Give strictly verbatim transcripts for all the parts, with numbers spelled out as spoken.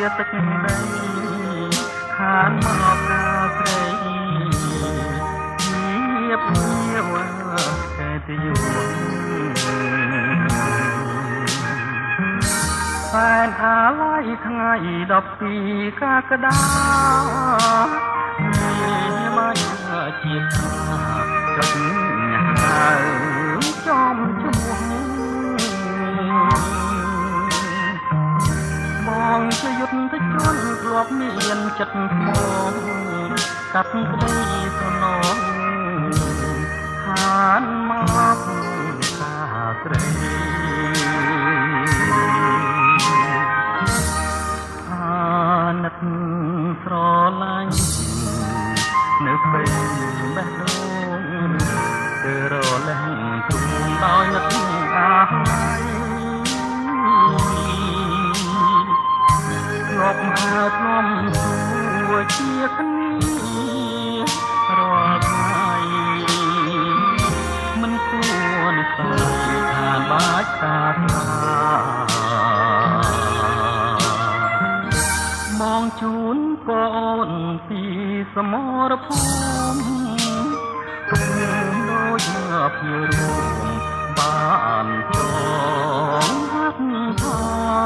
ទឹកដីខានមកកាស្រីញៀបញៀវតែទីយូរសែនអាឡ័យថ្ងៃដប់ពីរកក្កដាមានមកជាថាចុចហៅចំជួបងជាយុទ្ធទៅជន់ធ្លាប់មានចិត្តថ្មកាត់ក្តីសំណងខានមកកាស្រីអាណិតស្រឡាញ់នៅពេលបេះដូងទៅរលែងទុំដោយនឹកអាឡ័យធ្លាប់ហៅធ្លាប់សួរជាគ្នារាល់ថ្ងៃមិនគួរនិយាយថាបាច់តាថ្លាមองជូនប្អូនពីសមរភូមិទុំដូចភៀវរួមបានចងហាត់ថា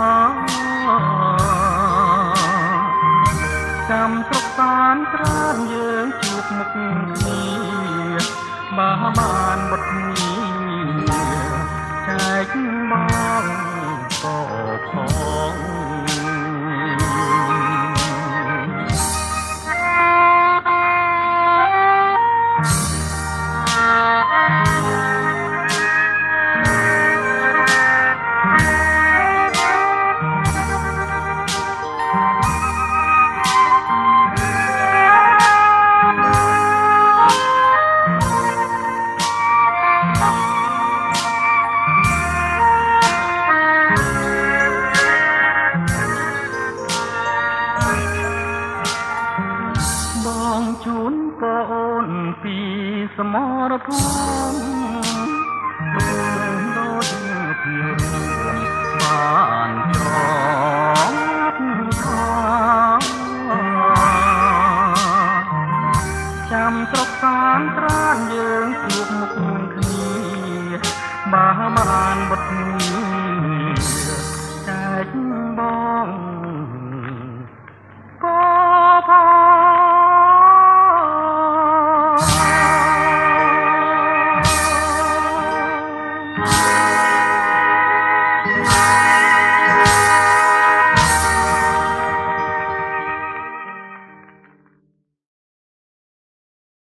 ចាំស្រុកសានត្រានយើងជួបមុខគ្នាបើបានបត់គ្នាចែកមកក៏ផងបងជូនប្អូនពីសមរភូមិដូចភៀវរួមបានចងថាចាំស្រុកសានត្រានយើងជួបមុខគ្នាបើបានបត់គ្នា